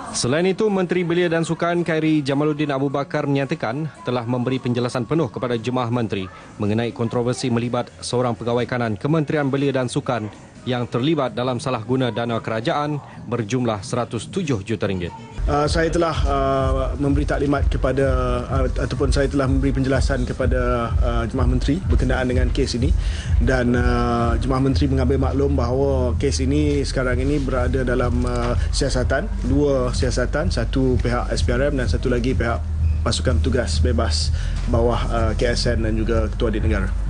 Selain itu, Menteri Belia dan Sukan Khairi Jamaluddin Abu Bakar menyatakan telah memberi penjelasan penuh kepada jemaah menteri mengenai kontroversi melibat seorang pegawai kanan Kementerian Belia dan Sukan yang terlibat dalam salah guna dana kerajaan berjumlah 107 juta ringgit. Saya telah memberi taklimat kepada ataupun saya telah memberi penjelasan kepada jemaah menteri berkenaan dengan kes ini, dan jemaah menteri mengambil maklum bahawa kes ini sekarang ini berada dalam siasatan, dua siasatan, satu pihak SPRM dan satu lagi pihak Pasukan Tugas Bebas bawah KSN dan juga Ketua Adik Negara.